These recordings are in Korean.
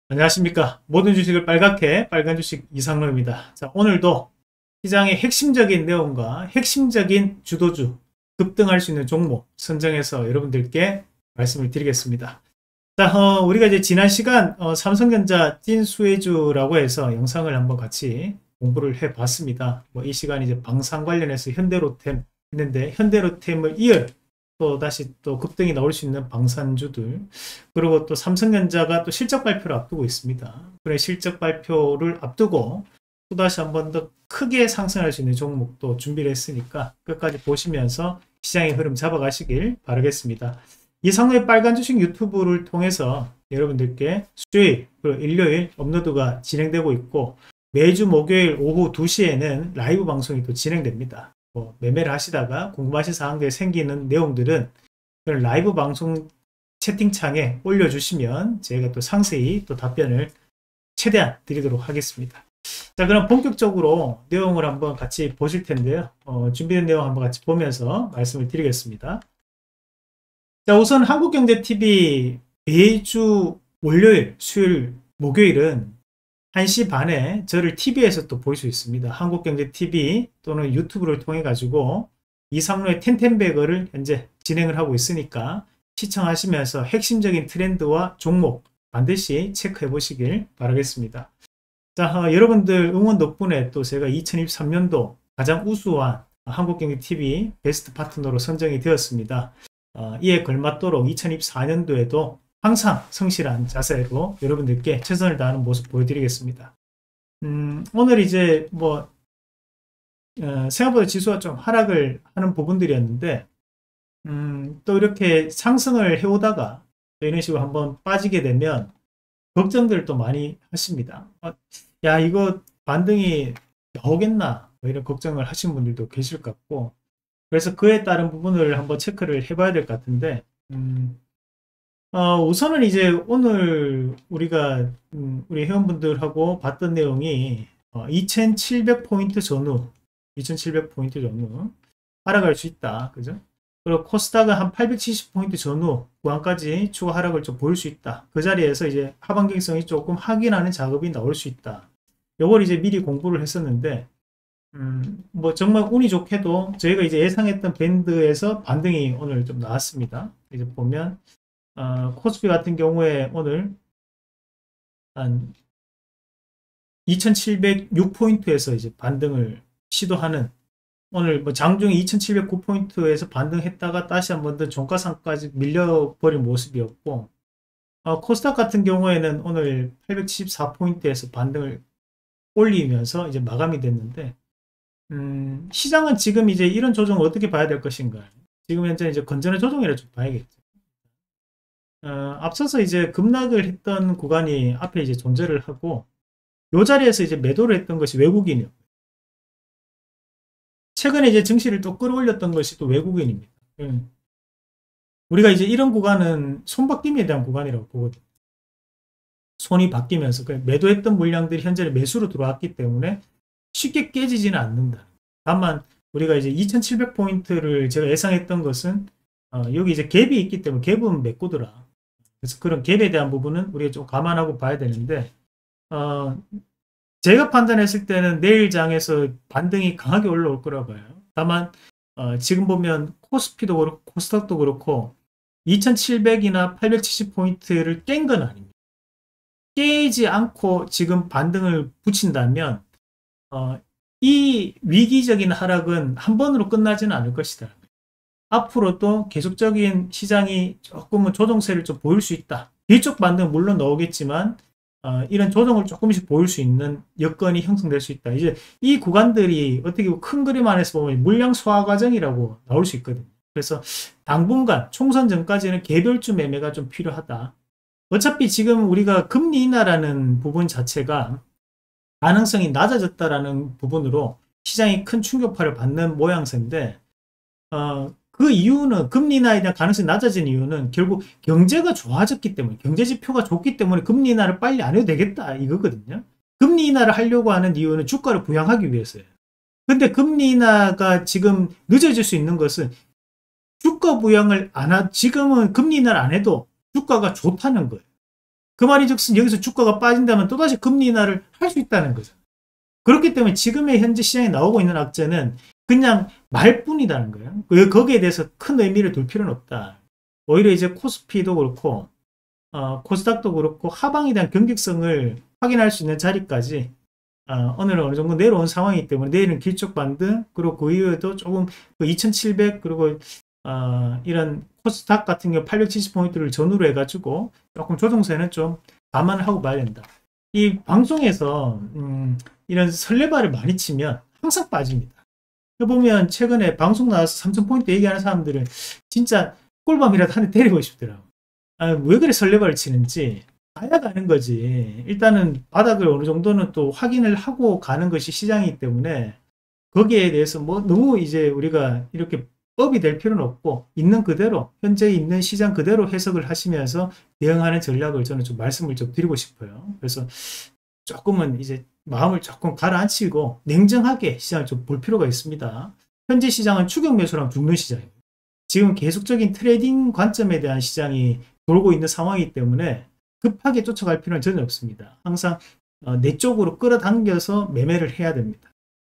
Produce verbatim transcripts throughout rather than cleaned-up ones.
안녕하십니까. 모든 주식을 빨갛게 빨간 주식 이상로입니다. 자, 오늘도 시장의 핵심적인 내용과 핵심적인 주도주, 급등할 수 있는 종목 선정해서 여러분들께 말씀을 드리겠습니다. 자, 어, 우리가 이제 지난 시간 어, 삼성전자 찐수혜주라고 해서 영상을 한번 같이 공부를 해 봤습니다. 뭐 이 시간 이제 방산 관련해서 현대로템 했는데 현대로템을 이을 또 다시 또 급등이 나올 수 있는 방산주들, 그리고 또 삼성전자가 또 실적 발표를 앞두고 있습니다. 그래 실적 발표를 앞두고 또 다시 한 번 더 크게 상승할 수 있는 종목도 준비를 했으니까 끝까지 보시면서 시장의 흐름 잡아가시길 바라겠습니다. 이상로의 빨간 주식 유튜브를 통해서 여러분들께 수요일 그리고 일요일 업로드가 진행되고 있고, 매주 목요일 오후 두 시에는 라이브 방송이 또 진행됩니다. 뭐 매매를 하시다가 궁금하신 사항들이 생기는 내용들은 라이브 방송 채팅창에 올려주시면 제가 또 상세히 또 답변을 최대한 드리도록 하겠습니다. 자, 그럼 본격적으로 내용을 한번 같이 보실 텐데요. 어, 준비된 내용 한번 같이 보면서 말씀을 드리겠습니다. 자, 우선 한국경제티비 매주 월요일, 수요일, 목요일은 한 시 반에 저를 티비에서 또 볼 수 있습니다. 한국경제티비 또는 유튜브를 통해 가지고 이상로의 텐텐베거를 현재 진행을 하고 있으니까 시청하시면서 핵심적인 트렌드와 종목 반드시 체크해 보시길 바라겠습니다. 자, 어, 여러분들 응원 덕분에 또 제가 이천이십삼 년도 가장 우수한 한국경제티비 베스트 파트너로 선정이 되었습니다. 어, 이에 걸맞도록 이천이십사 년도에도 항상 성실한 자세로 여러분들께 최선을 다하는 모습 보여드리겠습니다. 음, 오늘 이제 뭐 어, 생각보다 지수가 좀 하락을 하는 부분들이었는데 음, 또 이렇게 상승을 해오다가 이런 식으로 한번 빠지게 되면 걱정들을 또 많이 하십니다. 어, 야, 이거 반등이 나오겠나, 뭐 이런 걱정을 하시는 분들도 계실 것 같고, 그래서 그에 따른 부분을 한번 체크를 해봐야 될 것 같은데, 음, 어, 우선은 이제 오늘 우리가 음, 우리 회원분들하고 봤던 내용이 어, 이천칠백 포인트 전후 이천칠백 포인트 전후 하락할 수 있다, 그죠? 그리고 코스닥은 한 팔백칠십 포인트 전후 구간까지 추가 하락을 좀 보일 수 있다. 그 자리에서 이제 하반기성이 조금 확인하는 작업이 나올 수 있다. 요걸 이제 미리 공부를 했었는데 음, 뭐 정말 운이 좋게도 저희가 이제 예상했던 밴드에서 반등이 오늘 좀 나왔습니다. 이제 보면 어, 코스피 같은 경우에 오늘 한 이천칠백육 포인트에서 이제 반등을 시도하는, 오늘 뭐 장중에 이천칠백구 포인트에서 반등했다가 다시 한번 더 종가상까지 밀려버린 모습이었고, 어, 코스닥 같은 경우에는 오늘 팔백칠십사 포인트에서 반등을 올리면서 이제 마감이 됐는데, 음, 시장은 지금 이제 이런 조정을 어떻게 봐야 될 것인가? 지금 현재 이제 건전한 조정이라 좀 봐야겠죠. 어, 앞서서 이제 급락을 했던 구간이 앞에 이제 존재를 하고, 요 자리에서 이제 매도를 했던 것이 외국인이요. 최근에 이제 증시를 또 끌어올렸던 것이 또 외국인입니다. 음. 우리가 이제 이런 구간은 손바뀜에 대한 구간이라고 보거든요. 손이 바뀌면서 매도했던 물량들이 현재 매수로 들어왔기 때문에 쉽게 깨지지는 않는다. 다만 우리가 이제 이천칠백 포인트를 제가 예상했던 것은 어, 여기 이제 갭이 있기 때문에 갭은 메꾸더라. 그래서 그런 갭에 대한 부분은 우리가 좀 감안하고 봐야 되는데, 어, 제가 판단했을 때는 내일 장에서 반등이 강하게 올라올 거라고 봐요. 다만 어, 지금 보면 코스피도 그렇고 코스닥도 그렇고 이천칠백이나 팔백칠십 포인트를 깬 건 아닙니다. 깨지 않고 지금 반등을 붙인다면 어, 이 위기적인 하락은 한 번으로 끝나지는 않을 것이다. 앞으로도 계속적인 시장이 조금은 조정세를 좀 보일 수 있다. 뒤쪽 반등 물론 나오겠지만 어, 이런 조정을 조금씩 보일 수 있는 여건이 형성될 수 있다. 이제 이 구간들이 어떻게 큰 그림 안에서 보면 물량 소화 과정이라고 나올 수 있거든요. 그래서 당분간 총선 전까지는 개별주 매매가 좀 필요하다. 어차피 지금 우리가 금리 인하라는 부분 자체가 가능성이 낮아졌다라는 부분으로 시장이 큰 충격파를 받는 모양새인데, 어, 그 이유는 금리 인하에 대한 가능성이 낮아진 이유는 결국 경제가 좋아졌기 때문에, 경제 지표가 좋기 때문에 금리 인하를 빨리 안 해도 되겠다 이거거든요. 금리 인하를 하려고 하는 이유는 주가를 부양하기 위해서예요. 근데 금리 인하가 지금 늦어질 수 있는 것은 주가 부양을 안 하, 지금은 금리 인하를 안 해도 주가가 좋다는 거예요. 그 말이 즉슨 여기서 주가가 빠진다면 또다시 금리 인하를 할 수 있다는 거죠. 그렇기 때문에 지금의 현재 시장에 나오고 있는 악재는 그냥 말뿐이라는 거예요. 거기에 대해서 큰 의미를 둘 필요는 없다. 오히려 이제 코스피도 그렇고 어, 코스닥도 그렇고 하방에 대한 경직성을 확인할 수 있는 자리까지 어, 오늘은 어느 정도 내려온 상황이기 때문에 내일은 길쭉 반등, 그리고 그 이후에도 조금 그 이천칠백, 그리고 어, 이런 코스닥 같은 경우 팔백칠십 포인트를 전후로 해가지고 조금 조정세는 좀 감안을 하고 봐야 된다. 이 방송에서 음, 이런 설레발을 많이 치면 항상 빠집니다. 보면 최근에 방송 나와서 삼천 포인트 얘기하는 사람들은 진짜 꿀밤이라도 한 대 때리고 싶더라고. 아, 왜 그래 설레발을 치는지 가야 가는 거지. 일단은 바닥을 어느 정도는 또 확인을 하고 가는 것이 시장이기 때문에 거기에 대해서 뭐 너무 이제 우리가 이렇게 업이 될 필요는 없고 있는 그대로 현재 있는 시장 그대로 해석을 하시면서 대응하는 전략을 저는 좀 말씀을 좀 드리고 싶어요. 그래서 조금은 이제 마음을 조금 가라앉히고 냉정하게 시장을 좀 볼 필요가 있습니다. 현재 시장은 추격 매수랑 죽는 시장이에요. 지금 계속적인 트레이딩 관점에 대한 시장이 돌고 있는 상황이기 때문에 급하게 쫓아갈 필요는 전혀 없습니다. 항상 내 쪽으로 끌어당겨서 매매를 해야 됩니다.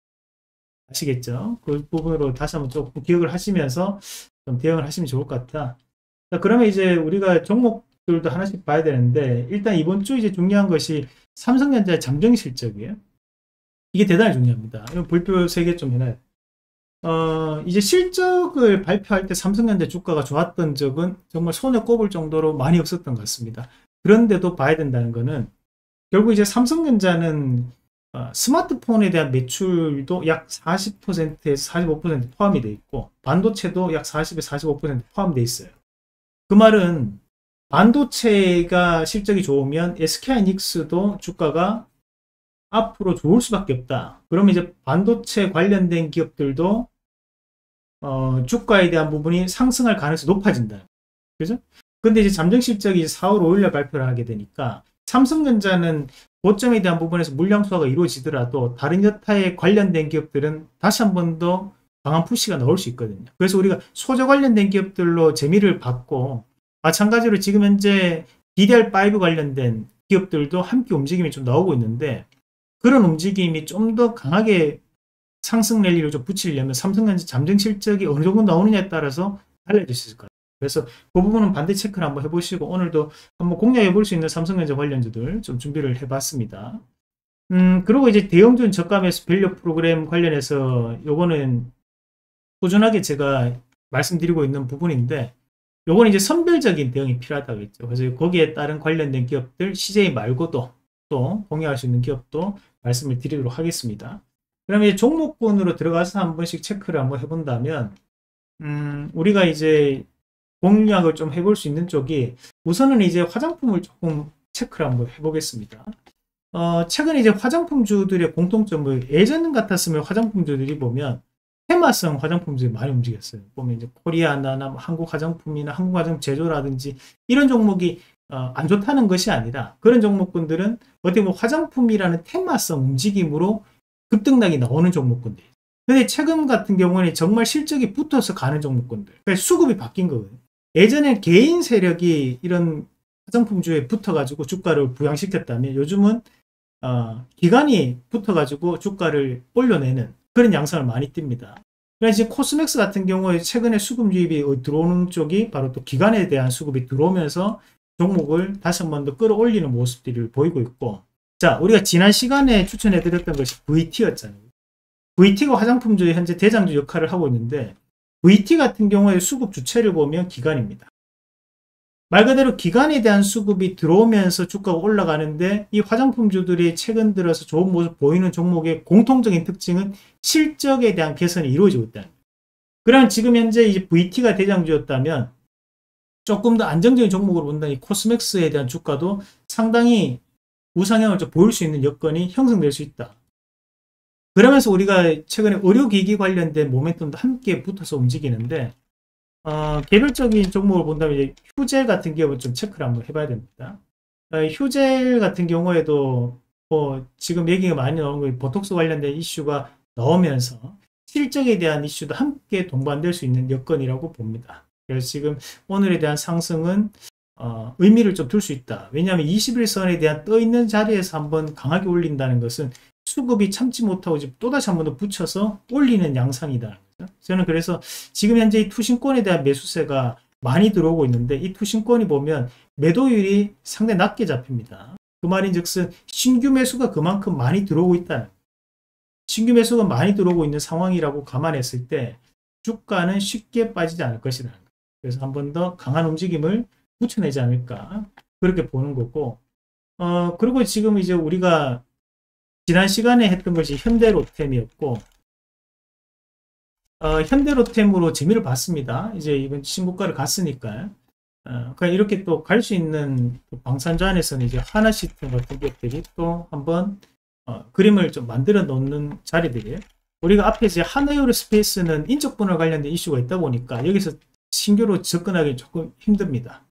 아시겠죠? 그 부분으로 다시 한번 조금 기억을 하시면서 좀 대응을 하시면 좋을 것 같다. 자, 그러면 이제 우리가 종목들도 하나씩 봐야 되는데, 일단 이번 주 이제 중요한 것이 삼성전자의 잠정 실적이에요. 이게 대단히 중요합니다. 이거 볼표 세 개 좀 해놔요. 어, 이제 실적을 발표할 때 삼성전자 주가가 좋았던 적은 정말 손에 꼽을 정도로 많이 없었던 것 같습니다. 그런데도 봐야 된다는 거는 결국 이제 삼성전자는 어, 스마트폰에 대한 매출도 약 사십 퍼센트에서 사십오 퍼센트 포함이 되어 있고 반도체도 약 사십에서 사십오 퍼센트 포함되어 있어요. 그 말은 반도체가 실적이 좋으면 에스케이하이닉스도 주가가 앞으로 좋을 수밖에 없다. 그러면 이제 반도체 관련된 기업들도 어, 주가에 대한 부분이 상승할 가능성이 높아진다. 그죠? 근데 이제 잠정 실적이 사월 오일날 발표를 하게 되니까 삼성전자는 고점에 대한 부분에서 물량 소화가 이루어지더라도 다른 여타에 관련된 기업들은 다시 한 번 더 강한 푸시가 나올 수 있거든요. 그래서 우리가 소재 관련된 기업들로 재미를 받고 마찬가지로 지금 현재 디디알 파이브 관련된 기업들도 함께 움직임이 좀 나오고 있는데 그런 움직임이 좀 더 강하게 상승 랠리를 좀 붙이려면 삼성전자 잠정 실적이 어느 정도 나오느냐에 따라서 달라질 수 있을 것 같아요. 그래서 그 부분은 반대 체크를 한번 해보시고 오늘도 한번 공략해 볼 수 있는 삼성전자 관련주들 좀 준비를 해봤습니다. 음, 그리고 이제 대형준 저가 매수 밸류 프로그램 관련해서 요거는 꾸준하게 제가 말씀드리고 있는 부분인데 요거는 이제 선별적인 대응이 필요하다고 했죠. 그래서 거기에 따른 관련된 기업들 씨제이 말고도 또 공략할 수 있는 기업도 말씀을 드리도록 하겠습니다. 그러면 이제 종목군으로 들어가서 한 번씩 체크를 한번 해본다면 음, 우리가 이제 공략을 좀 해볼 수 있는 쪽이 우선은 이제 화장품을 조금 체크를 한번 해보겠습니다. 어, 최근에 이제 화장품주들의 공통점을 예전 같았으면 화장품주들이 보면 테마성 화장품들이 많이 움직였어요. 보면 이제 코리아나나 한국 화장품이나 한국 화장품 제조라든지 이런 종목이 어, 안 좋다는 것이 아니라 그런 종목군들은 어떻게 보면 화장품이라는 테마성 움직임으로 급등락이 나오는 종목군들. 근데 최근 같은 경우는 정말 실적이 붙어서 가는 종목군들. 그러니까 수급이 바뀐 거거든요. 예전에 개인 세력이 이런 화장품주에 붙어가지고 주가를 부양시켰다면 요즘은 어, 기관이 붙어가지고 주가를 올려내는 그런 양상을 많이 띱니다. 그래서 코스맥스 같은 경우에 최근에 수급 유입이 들어오는 쪽이 바로 또 기관에 대한 수급이 들어오면서 종목을 다시 한 번 더 끌어올리는 모습들을 보이고 있고, 자, 우리가 지난 시간에 추천해드렸던 것이 브이티였잖아요. 브이티가 화장품주의 현재 대장주 역할을 하고 있는데 브이티 같은 경우에 수급 주체를 보면 기관입니다. 말 그대로 기관에 대한 수급이 들어오면서 주가가 올라가는데 이 화장품주들이 최근 들어서 좋은 모습 보이는 종목의 공통적인 특징은 실적에 대한 개선이 이루어지고 있다는 거예요. 그럼 지금 현재 이제 브이티가 대장주였다면 조금 더 안정적인 종목으로 본다는 이 코스맥스에 대한 주가도 상당히 우상향을 좀 보일 수 있는 여건이 형성될 수 있다. 그러면서 우리가 최근에 의료기기 관련된 모멘텀도 함께 붙어서 움직이는데 어, 개별적인 종목을 본다면 이제 휴젤 같은 기업을 좀 체크를 한번 해봐야 됩니다. 어, 휴젤 같은 경우에도 뭐 지금 얘기가 많이 나오는 거 보톡스 관련된 이슈가 나오면서 실적에 대한 이슈도 함께 동반될 수 있는 여건이라고 봅니다. 그래서 지금 오늘에 대한 상승은 어, 의미를 좀 둘 수 있다. 왜냐하면 이십 일선에 대한 떠 있는 자리에서 한번 강하게 올린다는 것은 수급이 참지 못하고 이제 또다시 한 번 더 붙여서 올리는 양상이다. 저는 그래서 지금 현재 이 투신권에 대한 매수세가 많이 들어오고 있는데, 이 투신권이 보면 매도율이 상당히 낮게 잡힙니다. 그 말인즉슨 신규 매수가 그만큼 많이 들어오고 있다는, 신규 매수가 많이 들어오고 있는 상황이라고 감안했을 때 주가는 쉽게 빠지지 않을 것이다. 그래서 한 번 더 강한 움직임을 붙여내지 않을까, 그렇게 보는 거고, 어 그리고 지금 이제 우리가 지난 시간에 했던 것이 현대로템이었고, 어, 현대로템으로 재미를 봤습니다. 이제 이번 신고가를 갔으니까. 어, 그러니까 이렇게 또 갈 수 있는 방산주 안에서는 이제 하나시스템 같은 기업들이 또 한번 어, 그림을 좀 만들어 놓는 자리들이에요. 우리가 앞에 이제 하나에어로스페이스는 인적 분할 관련된 이슈가 있다 보니까 여기서 신규로 접근하기 조금 힘듭니다.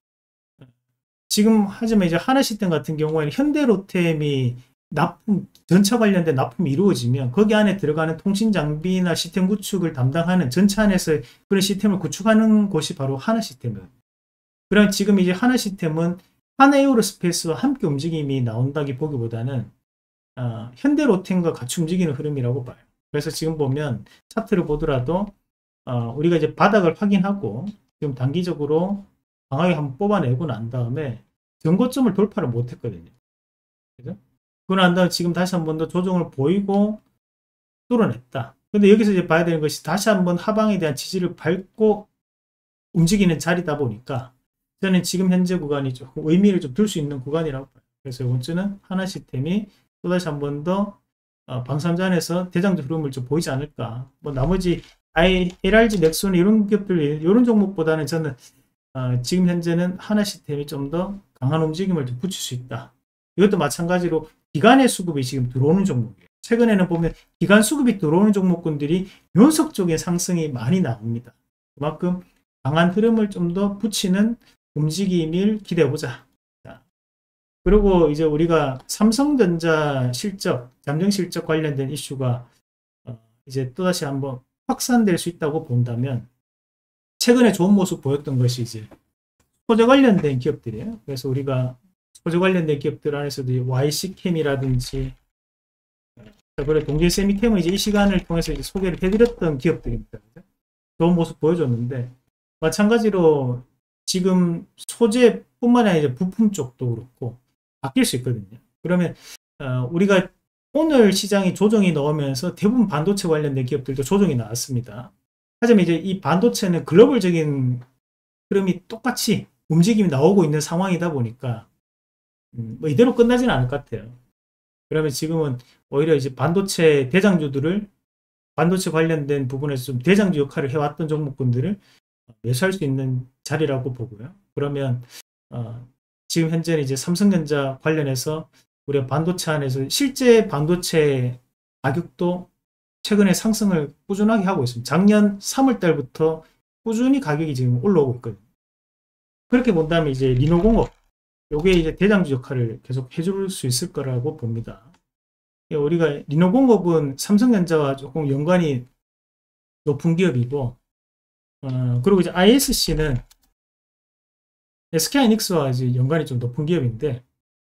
지금 하지만 이제 하나시스템 같은 경우에는 현대로템이 납품, 전차 관련된 납품이 이루어지면 거기 안에 들어가는 통신 장비나 시스템 구축을 담당하는 전차 안에서 그런 시스템을 구축하는 곳이 바로 하나시스템이에요. 그럼 지금 이제 하나시스템은 하나에어로스페이스와 함께 움직임이 나온다기 보기보다는 어, 현대로템과 같이 움직이는 흐름이라고 봐요. 그래서 지금 보면 차트를 보더라도 어, 우리가 이제 바닥을 확인하고 지금 단기적으로 강하게 한번 뽑아내고 난 다음에 전고점을 돌파를 못했거든요. 그죠? 그러고 난 다음에 지금 다시 한번 더 조정을 보이고 뚫어냈다. 근데 여기서 이제 봐야 되는 것이 다시 한번 하방에 대한 지지를 밟고 움직이는 자리다 보니까 저는 지금 현재 구간이 조금 의미를 좀 둘 수 있는 구간이라고 봐요. 그래서 이번 주는 하나시스템이 또다시 한번 더 어, 방산주 안에서 대장주 흐름을 좀 보이지 않을까. 뭐 나머지 엘알지, 넥슨 이런 기업들, 이런 종목보다는 저는 어, 지금 현재는 하나시스템이 좀 더 강한 움직임을 좀 붙일 수 있다. 이것도 마찬가지로 기관의 수급이 지금 들어오는 종목이에요. 최근에는 보면 기관 수급이 들어오는 종목군들이 연속적인 상승이 많이 나옵니다. 그만큼 강한 흐름을 좀 더 붙이는 움직임을 기대해보자. 자, 그리고 이제 우리가 삼성전자 실적, 잠정 실적 관련된 이슈가 어, 이제 또다시 한번 확산될 수 있다고 본다면, 최근에 좋은 모습 보였던 것이 이제 소재 관련된 기업들이에요. 그래서 우리가 소재 관련된 기업들 안에서도 와이씨캠이라든지, 그래 동질세미캠은 이제 이 시간을 통해서 이제 소개를 해드렸던 기업들입니다. 좋은 모습 보여줬는데, 마찬가지로 지금 소재뿐만 아니라 부품 쪽도 그렇고 바뀔 수 있거든요. 그러면 어, 우리가 오늘 시장이 조정이 나오면서 대부분 반도체 관련된 기업들도 조정이 나왔습니다. 하지만 이제 이 반도체는 글로벌적인 흐름이 똑같이 움직임이 나오고 있는 상황이다 보니까 음, 뭐 이대로 끝나지는 않을 것 같아요. 그러면 지금은 오히려 이제 반도체 대장주들을, 반도체 관련된 부분에서 좀 대장주 역할을 해왔던 종목군들을 매수할 수 있는 자리라고 보고요. 그러면 어, 지금 현재는 이제 삼성전자 관련해서 우리가 반도체 안에서 실제 반도체 가격도 최근에 상승을 꾸준하게 하고 있습니다. 작년 삼월 달부터 꾸준히 가격이 지금 올라오고 있거든요. 그렇게 본다면 이제 리노공업, 요게 이제 대장주 역할을 계속 해줄 수 있을 거라고 봅니다. 우리가 리노공업은 삼성전자와 조금 연관이 높은 기업이고, 어, 그리고 이제 아이에스씨는 에스케이하이닉스와 이제 연관이 좀 높은 기업인데,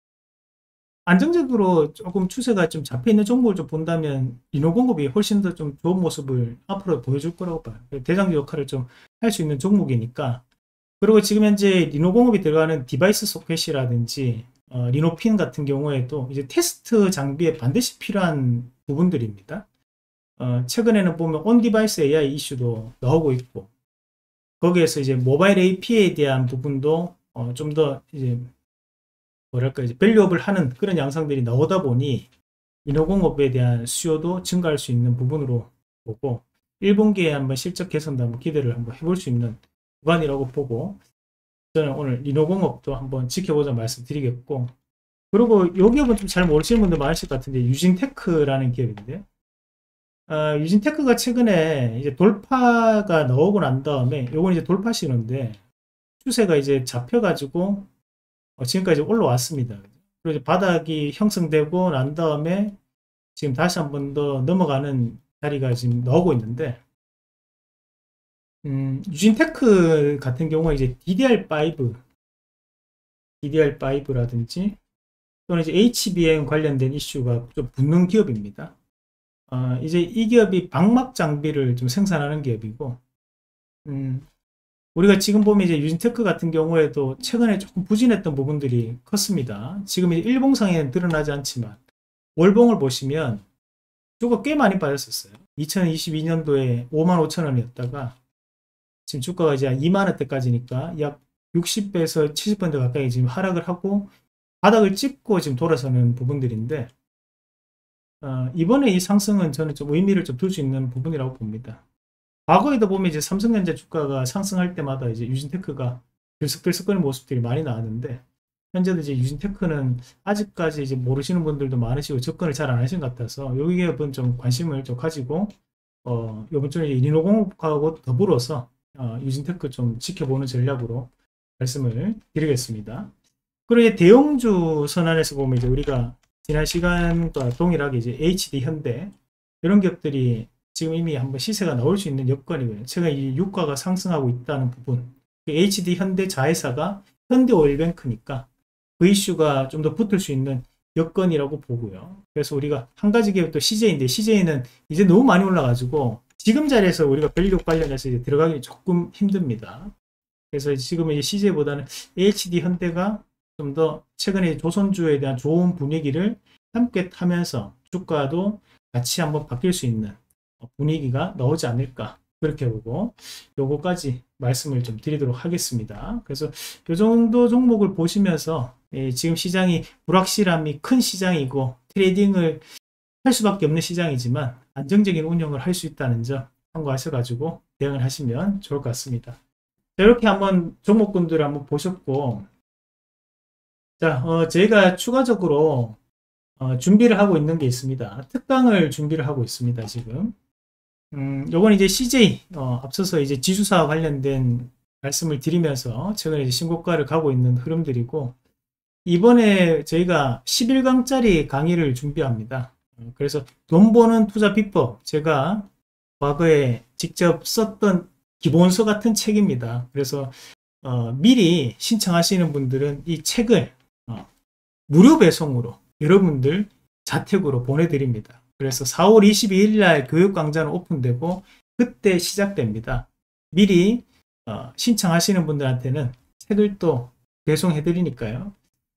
안정적으로 조금 추세가 좀 잡혀있는 종목을 좀 본다면 리노공업이 훨씬 더 좀 좋은 모습을 앞으로 보여줄 거라고 봐요. 대장주 역할을 좀 할 수 있는 종목이니까. 그리고 지금 현재 리노공업이 들어가는 디바이스 소켓이라든지 어, 리노핀 같은 경우에도 이제 테스트 장비에 반드시 필요한 부분들입니다. 어, 최근에는 보면 온 디바이스 에이아이 이슈도 나오고 있고, 거기에서 이제 모바일 에이피아이에 대한 부분도 어, 좀 더 이제 뭐랄까 이제 밸류업을 하는 그런 양상들이 나오다 보니 리노공업에 대한 수요도 증가할 수 있는 부분으로 보고, 일 분기에 한번 실적 개선도 한번 기대를 한번 해볼 수 있는 구간이라고 보고, 저는 오늘 리노공업도 한번 지켜보자 말씀드리겠고, 그리고 이 기업은 좀 잘 모르시는 분들 많으실 것 같은데 유진테크라는 기업인데요. 어, 유진테크가 최근에 이제 돌파가 나오고 난 다음에 요건 이제 돌파 신호인데 추세가 이제 잡혀가지고 어, 지금까지 올라왔습니다. 그리고 이제 바닥이 형성되고 난 다음에 지금 다시 한 번 더 넘어가는 자리가 지금 나오고 있는데, 음, 유진테크 같은 경우에 이제 디디알 파이브 디디알 파이브라든지 또는 이제 에이치비엠 관련된 이슈가 좀 붙는 기업입니다. 어, 이제 이 기업이 방막 장비를 좀 생산하는 기업이고, 음, 우리가 지금 보면 이제 유진테크 같은 경우에도 최근에 조금 부진했던 부분들이 컸습니다. 지금 이제 일봉상에는 드러나지 않지만 월봉을 보시면 주가 꽤 많이 빠졌었어요. 이천이십이 년도에 오만 오천 원이었다가 지금 주가가 이제 이만 원대까지니까 약 육십 배에서 칠십 퍼센트 가까이 지금 하락을 하고 바닥을 찍고 지금 돌아서는 부분들인데, 어, 이번에 이 상승은 저는 좀 의미를 좀 둘 수 있는 부분이라고 봅니다. 과거에도 보면 이제 삼성전자 주가가 상승할 때마다 이제 유진테크가 들썩들썩거리는 모습들이 많이 나왔는데, 현재도 이제 유진테크는 아직까지 이제 모르시는 분들도 많으시고 접근을 잘 안 하신 것 같아서 여기 기업은 좀 관심을 좀 가지고, 어, 이번 주에 인노공업하고 더불어서 어, 유진테크 좀 지켜보는 전략으로 말씀을 드리겠습니다. 그리고 대형주 선안에서 보면 이제 우리가 지난 시간과 동일하게 이제 에이치디 현대 이런 기업들이 지금 이미 한번 시세가 나올 수 있는 여건이고요. 최근 이 유가가 상승하고 있다는 부분, 에이치디 현대 자회사가 현대오일뱅크니까 그 이슈가 좀 더 붙을 수 있는 여건이라고 보고요. 그래서 우리가 한 가지 기업도 씨제이인데 씨제이는 이제 너무 많이 올라가지고 지금 자리에서 우리가 밸류 관련해서 이제 들어가기 조금 힘듭니다. 그래서 지금 이제 씨제이보다는 에이치디 현대가 좀 더 최근에 조선주에 대한 좋은 분위기를 함께 타면서 주가도 같이 한번 바뀔 수 있는 분위기가 나오지 않을까, 그렇게 보고 요거까지 말씀을 좀 드리도록 하겠습니다. 그래서 요 정도 종목을 보시면서 예, 지금 시장이 불확실함이 큰 시장이고 트레이딩을 할 수밖에 없는 시장이지만 안정적인 운영을 할 수 있다는 점 참고하셔가지고 대응을 하시면 좋을 것 같습니다. 자, 이렇게 한번 종목군들을 한번 보셨고, 자, 어, 저희가 추가적으로 어, 준비를 하고 있는 게 있습니다. 특강을 준비를 하고 있습니다, 지금. 음, 요건 이제 씨제이, 어, 앞서서 이제 지주사와 관련된 말씀을 드리면서 최근에 이제 신고가를 가고 있는 흐름들이고, 이번에 저희가 십일 강짜리 강의를 준비합니다. 그래서 돈 버는 투자 비법, 제가 과거에 직접 썼던 기본서 같은 책입니다. 그래서 어, 미리 신청하시는 분들은 이 책을 어, 무료 배송으로 여러분들 자택으로 보내드립니다. 그래서 사월 이십이일 날 교육강좌는 오픈되고 그때 시작됩니다. 미리 어, 신청하시는 분들한테는 책을 또 배송해 드리니까요.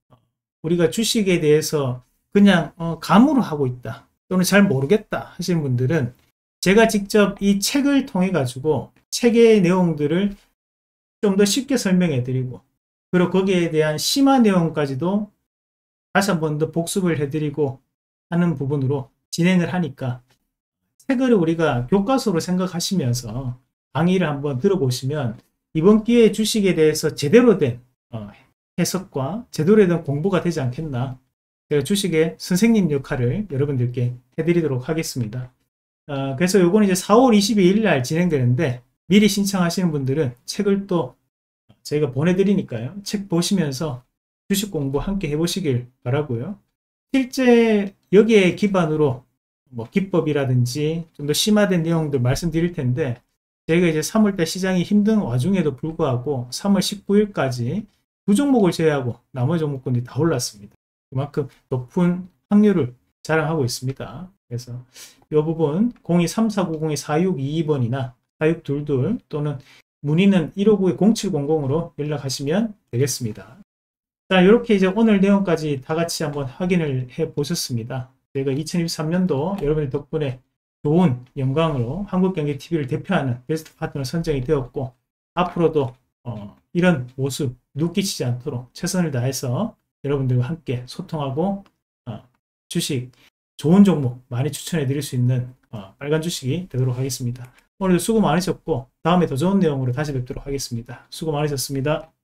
우리가 주식에 대해서 그냥 어, 감으로 하고 있다 또는 잘 모르겠다 하시는 분들은 제가 직접 이 책을 통해 가지고 책의 내용들을 좀 더 쉽게 설명해 드리고, 그리고 거기에 대한 심화 내용까지도 다시 한 번 더 복습을 해 드리고 하는 부분으로 진행을 하니까, 책을 우리가 교과서로 생각하시면서 강의를 한번 들어보시면 이번 기회에 주식에 대해서 제대로 된 어, 해석과 제대로 된 공부가 되지 않겠나. 제가 주식의 선생님 역할을 여러분들께 해드리도록 하겠습니다. 어, 그래서 요거는 이제 사월 이십이일 날 진행되는데 미리 신청하시는 분들은 책을 또 저희가 보내드리니까요. 책 보시면서 주식 공부 함께 해보시길 바라고요. 실제 여기에 기반으로 뭐 기법이라든지 좀 더 심화된 내용들 말씀드릴 텐데, 저희가 이제 삼월달 시장이 힘든 와중에도 불구하고 삼월 십구일까지 두 종목을 제외하고 나머지 종목군이 다 올랐습니다. 그만큼 높은 확률을 자랑하고 있습니다. 그래서 이 부분 공이삼사구공 사육이이 번이나 사육이이 또는 문의는 일오구이 공칠공공으로 연락하시면 되겠습니다. 자, 이렇게 이제 오늘 내용까지 다 같이 한번 확인을 해 보셨습니다. 저희가 이천이십삼 년도 여러분의 덕분에 좋은 영광으로 한국경제티비를 대표하는 베스트 파트너 선정이 되었고, 앞으로도 어, 이런 모습 눈끼치지 않도록 최선을 다해서 여러분들과 함께 소통하고 어, 주식 좋은 종목 많이 추천해 드릴 수 있는 어, 빨간 주식이 되도록 하겠습니다. 오늘도 수고 많으셨고 다음에 더 좋은 내용으로 다시 뵙도록 하겠습니다. 수고 많으셨습니다.